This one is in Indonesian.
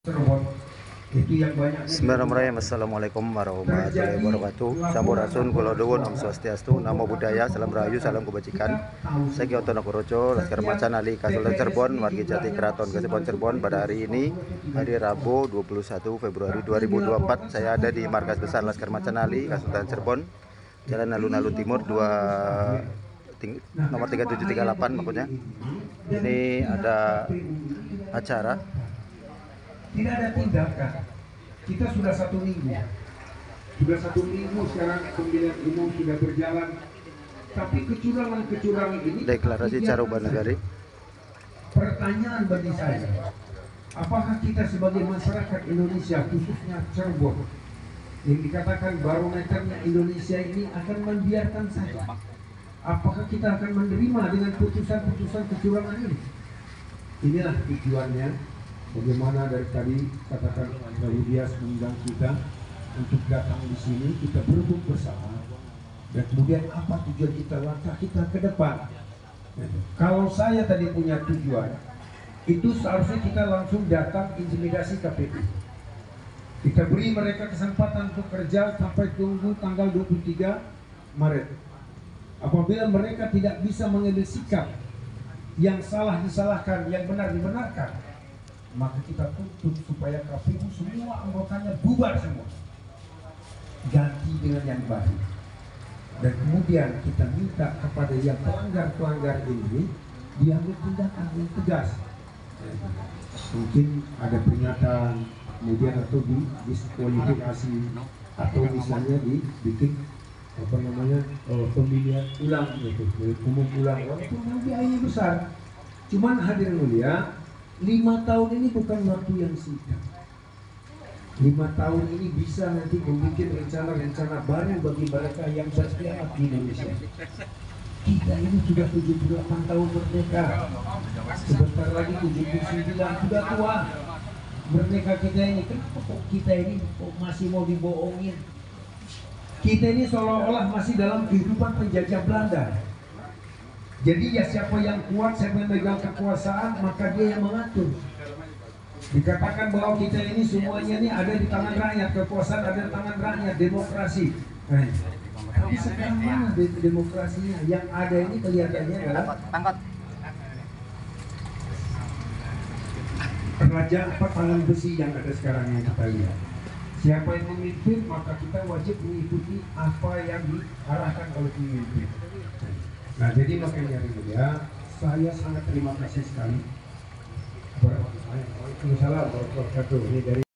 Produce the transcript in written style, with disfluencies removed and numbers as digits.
Bismillahirrahmanirrahim. Assalamualaikum warahmatullahi wabarakatuh. Sampurasun kula nuwun, Om Swastiastu, Namo Buddhaya, Salam Rahayu, Salam Kebajikan. Saya Ki Otono Kuroco, Laskar Macan Ali Kasultan Cirebon, warga jati Keraton Kasebon Cirebon. Pada hari ini, hari Rabu 21 Februari 2024, saya ada di markas besar Laskar Macan Ali Kasultan Cirebon, Jalan Alun-Alun Timur nomor 3738 maksudnya. Ini ada acara. Tidak ada tindakan. Kita sudah satu minggu sekarang pemilihan umum sudah berjalan, tapi kecurangan ini Deklarasi Caruban Negari. Pertanyaan bagi saya, apakah kita sebagai masyarakat Indonesia, khususnya Cirebon, yang dikatakan barometernya Indonesia ini, akan membiarkan saja? Apakah kita akan menerima dengan putusan-putusan kecurangan ini? Inilah tujuannya. Bagaimana dari tadi katakan Dias mengundang kita untuk datang di sini, kita berebut bersama, dan kemudian apa tujuan kita, langkah kita ke depan. Kalau saya tadi punya tujuan, itu seharusnya kita langsung datang intimidasi KPU. Kita beri mereka kesempatan untuk kerja sampai tunggu tanggal 23 Maret. Apabila mereka tidak bisa mengambil sikap, yang salah disalahkan, yang benar dibenarkan, maka kita tuntut supaya KPU semua anggotanya bubar semua, ganti dengan yang baru. Dan kemudian kita minta kepada yang pelanggar ini diambil tindakan yang tegas. Mungkin ada pernyataan kemudian atau diskualifikasi, atau misalnya dibikin pemilihan ulang, umum ulang, itu biayanya besar. Cuman hadirin mulia, 5 tahun ini bukan waktu yang singkat. 5 tahun ini bisa nanti membuat rencana-rencana baru bagi mereka yang berpihak di Indonesia. Kita ini sudah 78 tahun merdeka. Sebentar lagi 79, sudah tua. Merdeka kita ini, kenapa kok kita ini masih mau dibohongin? Kita ini seolah-olah masih dalam kehidupan penjajah Belanda. Jadi ya siapa yang kuat, siapa yang memegang kekuasaan, maka dia yang mengatur. Dikatakan bahwa kita ini semuanya ini ada di tangan rakyat, kekuasaan ada di tangan rakyat, demokrasi. Tapi sekarang mana demokrasinya? Yang ada ini kelihatannya adalah raja tangan besi yang ada sekarang yang kita lihat. Siapa yang memimpin, maka kita wajib mengikuti apa yang diarahkan oleh pemimpin. Nah, jadi makanya saya sangat terima kasih sekali. Waalaikumsalam warahmatullahi wabarakatuh. Ini dari